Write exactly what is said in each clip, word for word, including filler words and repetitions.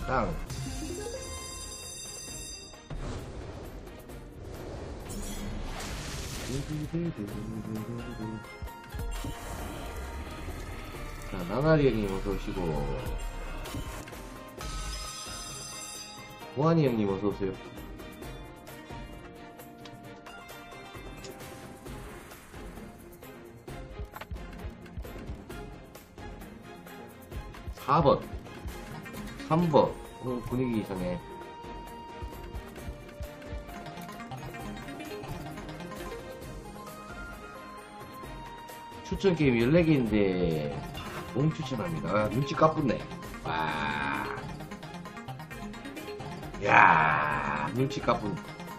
땅. 자, 나나리 형님 어서오시고, 보안이 형님 어서오세요. 사 번 삼 번 어, 분위기 이상해. 추천 게임 열네 개인데 몸 추천합니다. 아, 눈치 까뿐네. 와, 야, 눈치 까뿐.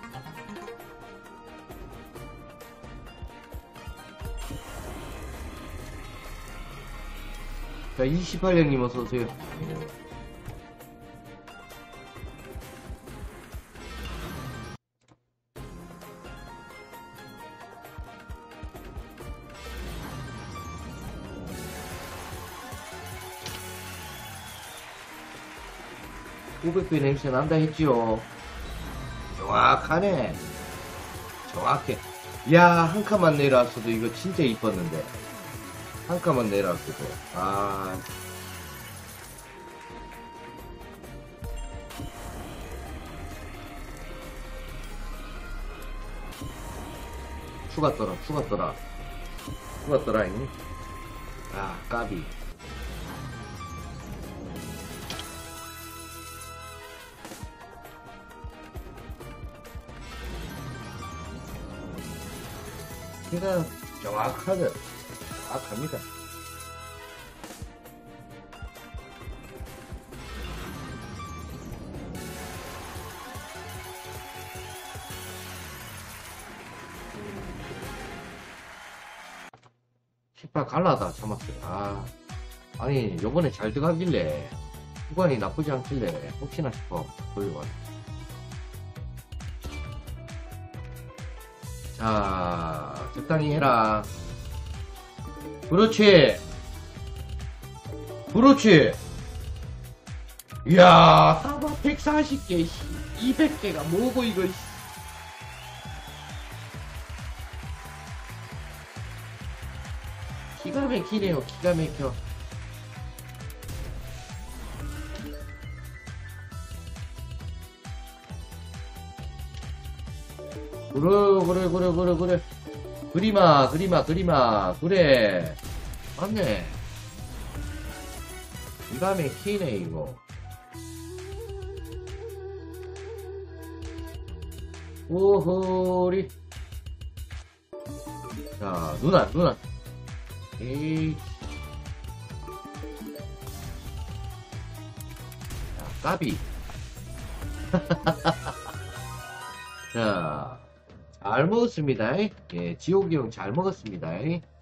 자, 이십팔 형님 어서오세요. 오백 배 냄새 난다 했지요. 정확하네. 정확해. 야, 한 칸만 내려왔어도 이거 진짜 이뻤는데. 한 칸만 내려왔어도. 아. 추가 떠라, 추가 떠라. 추가 떠라, 잉. 아, 까비. 제가 정확하게, 정확합니다. 십팔 갈라다 참았어요. 아, 아니 요번에 잘 들어가길래 후반이 나쁘지 않길래 혹시나 싶어 돌려왔네. 자, 적당히 해라. 그렇지, 그렇지. 이야, 사바 백사십 개, 이백 개가 뭐고 이거. 기가 막히네요. 기가 막혀. 그래 그래 그래 그래 그래 그리마 그리마 그리마 그래 맞네. 기가 막히네 이거. 오호리. 자, 누나 누나 에이. 자, 까비. 자, 잘 먹었습니다. 예, 지옥이 형 잘 먹었습니다.